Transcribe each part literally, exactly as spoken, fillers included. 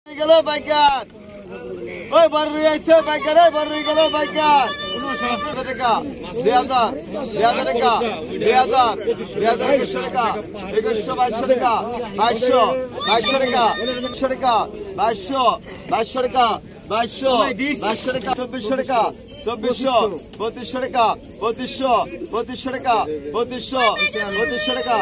গেল বাইকার ওই বারুই আইছে বাইকার ওই বারুই গেল বাইকার টাকা দুই হাজার দুই হাজার টাকা দুই হাজার দুই হাজার একুশশো টাকা একুশশো বাইশশো টাকা বাইশশো বাইশশো টাকা একশো টাকা বাইশশো বাইশশো টাকা বাইশশো বাইশশো টাকা চব্বিশশো টাকা চব্বিশশো পঁচিশশো টাকা পঁচিশশো পঁচিশশো টাকা পঁচিশশো পঁচিশশো টাকা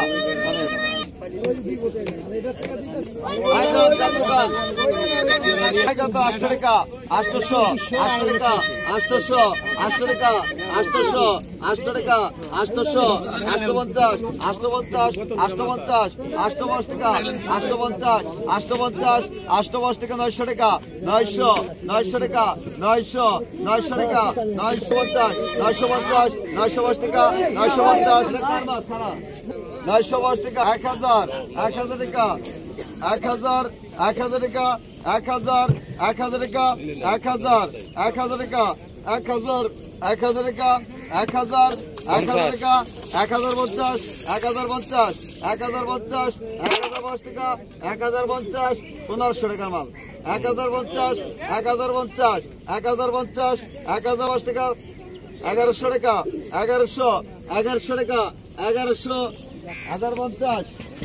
আটশো টাকা আটশোশো আটশো টাকা আটশোশো আটশো টাকা আটশোশো আটশো টাকা আটশোশো আটপঞ্চাশ আটপঞ্চাশ আটপঞ্চাশ আটপঞ্চাশ টাকা আটপঞ্চাশ আটপঞ্চাশ আটপঞ্চাশ টাকা নয়শো টাকা নয়শো নয়শো টাকা নয়শো নয়শো টাকা নয়শো পঞ্চাশ নয়শো পঞ্চাশ নয়শো পাঁচ টাকা নয়শো পঞ্চাশ নয়শো পাঁচ টাকা এক হাজার এক হাজার টাকা এক হাজার এক হাজার টাকা এক হাজার এক হাজার টাকা এক হাজার এক হাজার টাকা এক হাজার এক হাজার টাকা এক হাজার এক হাজার টাকা এক হাজার পঞ্চাশ এক হাজার পঞ্চাশ এক হাজার পঞ্চাশ এক হাজার পাঁচ টাকা এক হাজার পঞ্চাশ পনেরোশো টাকার মাল এক হাজার পঞ্চাশ এক হাজার পঞ্চাশ এক হাজার পঞ্চাশ এক হাজার পাঁচ টাকা এগারোশো টাকা এগারোশো এগারোশো টাকা এগারোশো হাজার পঞ্চাশ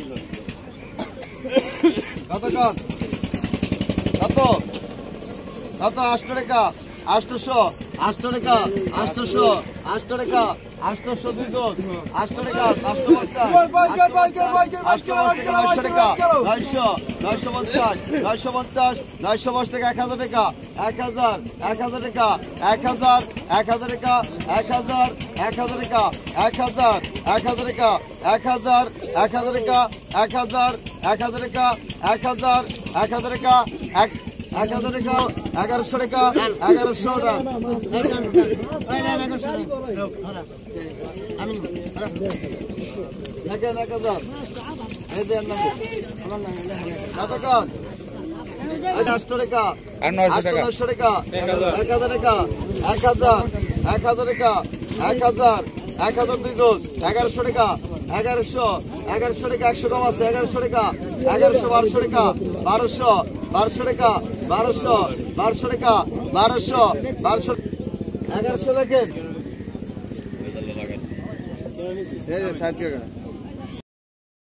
কত কত কত কত আটশো টাকা আটশোশো আটশো টাকা আটশোশো আটশো টাকা আটশোশো দুই দশ আটশো টাকা আটশো পঞ্চাশ নয়শো টাকা নয়শো নয়শো পঞ্চাশ নয়শো পঞ্চাশ নয়শো পাঁচ টাকা এক হাজার টাকা এক হাজার এক হাজার টাকা এক হাজার এক হাজার টাকা এক হাজার এক হাজার টাকা এক হাজার এক হাজার টাকা এক হাজার এক হাজার টাকা এক হাজার এক হাজার টাকা এক হাজার এক হাজার টাকা এক এক হাজার টাকা এগারোশো টাকা এগারোশো টাকা এক হাজার এই দেন না আটশো টাকা আটশো টাকা এক হাজার টাকা এক হাজার এক হাজার টাকা এক হাজার এক হাজার দুই দশ এগারোশো টাকা এগারোশো এগারোশো টাকা একশো কম আছে এগারোশো টাকা এগারোশো বারোশো টাকা বারোশো বারোশো টাকা বারোশো বারোশো টাকা বারোশো বারোশো এগারোশো লেখেন